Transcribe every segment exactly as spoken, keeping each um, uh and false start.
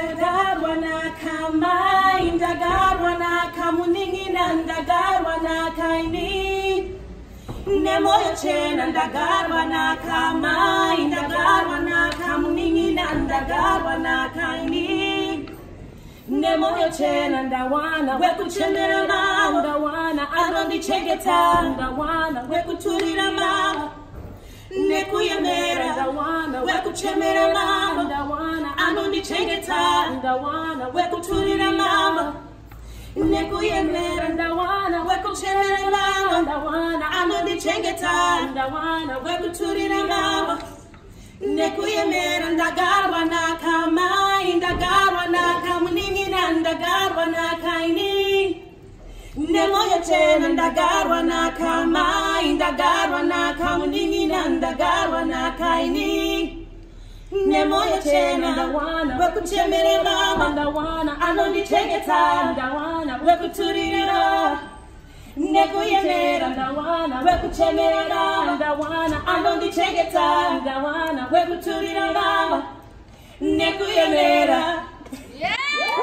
ndagarwa nakamai, ndagarwa nakamuningina, ndagarwa nakaini. Nemoyo chena ndagarwa nakamai, ndagarwa nakamuningina, ndagarwa nakaini. Nemoyo chena ndawana wekuchemera mama, ndawana anondichengeta, ndawana wekuturira mama. Nekuyemera ndawana wekuchemera mama, ndawana anondichengeta, ndawana wekuturira mama. Nekuyemera ndawana wekuchemera mama, ndawana anondichengeta, ndawana wekuturira mama. Nekuyemera ndagarwa nakamai, ndagarwa nakamuningina, ndagarwa nakaini. Nemoyo chena ndagarwa nakamai, ndagarwa nakamuningina, ndagarwa nakaini. Nemoyo chena ndawana wekuchemera mama, ndawana anondichengeta, ndawana wekuturira. Nekuyemera ndawana wekuchemera, ndawana anondichengeta, ndawana wekuturira mama. Nekuyemera. Yeah.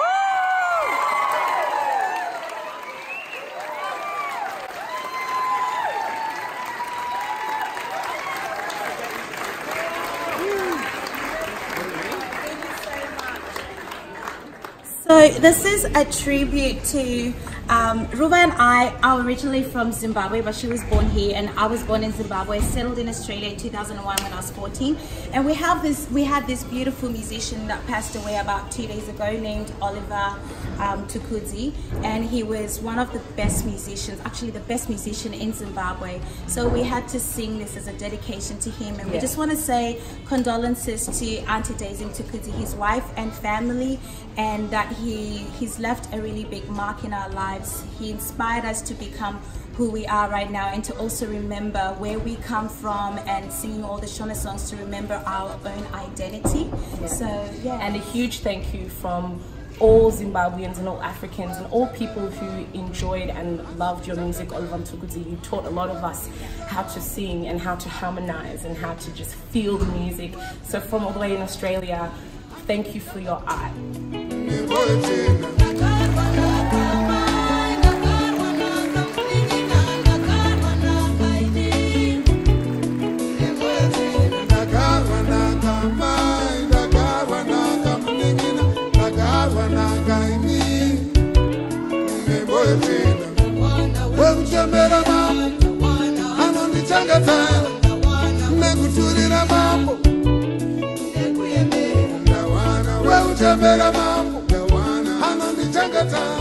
So this is a tribute to um, Ruva and I are originally from Zimbabwe, but she was born here, and I was born in Zimbabwe, settled in Australia in two thousand one when I was fourteen. And we have this, we had this beautiful musician that passed away about two days ago named Oliver um, Tukudzi, and he was one of the best musicians, actually the best musician in Zimbabwe. So we had to sing this as a dedication to him, and yeah. we just want to say condolences to Auntie Daisy Tukudzi, his wife and family, and that he he's left a really big mark in our lives. He inspired us to become who we are right now, and to also remember where we come from, and singing all the Shona songs to remember our own identity. Yeah. So yeah. And a huge thank you from all Zimbabweans and all Africans and all people who enjoyed and loved your music, Oliver Tukudzi. You taught a lot of us how to sing and how to harmonize and how to just feel the music. So from all the way in Australia, thank you for your art. We'll